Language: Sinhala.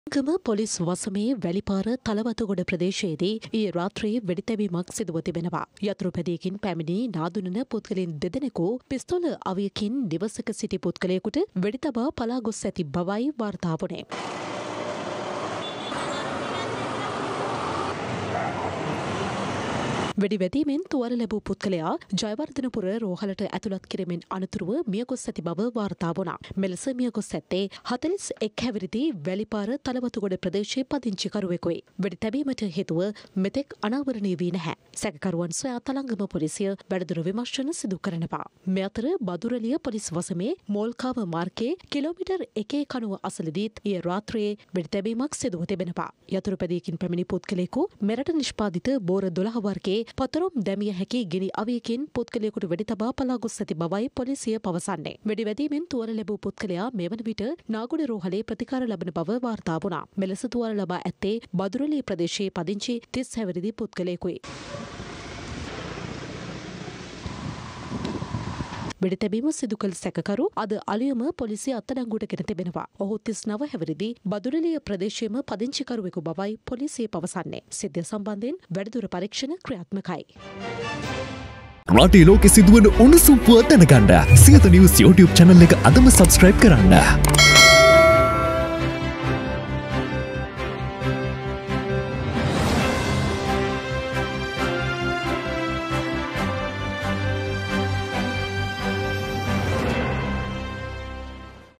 ගම පොලිස් වසමේ වැලිපාර තලවතුගොඩ ප්‍රදේශයේදී ඊයේ රාත්‍රියේ වෙඩිතැබීමක් සිදුව තිබෙනවා. යතුරුපැදියකින් පැමිණි නාදුනන පුද්ගලයන් දෙදෙනෙකු පිස්තෝල අවියකින් නිවසක සිටි පුද්ගලයෙකුට වෙඩි තබා පලා ගොස් ඇති බවයි වාර්තා වුණේ. වෙඩි වැදීමෙන් තුවාල ලැබූ පුද්ගලයා ජයවර්ධනපුර රෝහලට ඇතුළත් කිරීමෙන් අනතුරුව මියගොස් ඇති බව වාර්තා වුණා. මෙලෙස මියගොස් ඇත්තේ 41 හැවිරිදි වැලිපාර තලවතුගොඩ ප්‍රදේශයේ පදිංචිකරුවෙකුයි. වෙඩි තැබීමට හේතුව මෙතෙක් අනාවරණය වී නැහැ. සැකකරුවන් සොයා තලංගම පොලිසිය වැඩිදුර විමර්ශන සිදු කරනවා. මේ අතර බදුරලිය පොලිස් වසමේ මෝල්කාව මාර්ගයේ කිලෝමීටර් 1.90 අසලදීත් ඊයේ රාත්‍රියේ වෙඩි තැබීමක් සිදුව තිබෙනවා. යතුරුපැදියකින් පැමිණි පුද්ගලයෙකු මෙරට නිෂ්පාදිත බෝර 12 වර්ගයේ පතරොම් දැමිය හැකි ගිනි අවියකින් පුද්ගලයෙකුට වෙඩි තබා පලා ගොස් ඇති බවයි පොලිසිය පවසන්නේ. වෙඩි වැදීමෙන් තුවාල ලැබූ පුද්ගලයා මේ වන විට නාගොඩ රෝහලේ ප්‍රතිකාර ලබන බව වාර්තා වුණා. මෙලෙස තුවාල ලබා ඇත්තේ බදුරලිය ප්‍රදේශයේ පදිංචි 30 හැවිරිදි පුද්ගලයෙකුයි. වෙඩි තැබීම සිදු කළ සැකකරු අද අලුයම පොලිසිය අත්අඩංගුවට ගෙන තිබෙනවා. ඔහු 39 හැවිරිදි බදුරලිය ප්‍රදේශයේම පදිංචිකරුවෙකු බවයි පොලිසිය පවසන්නේ. සිද්ධිය සම්බන්ධයෙන් වැඩිදුර පරීක්ෂණ ක්‍රියාත්මකයි. රටේ ලෝකෙ සිදුවන උණුසුම් පුවත් දැනගන්න සියත නිවුස් YouTube channel එක අදම subscribe කරන්න.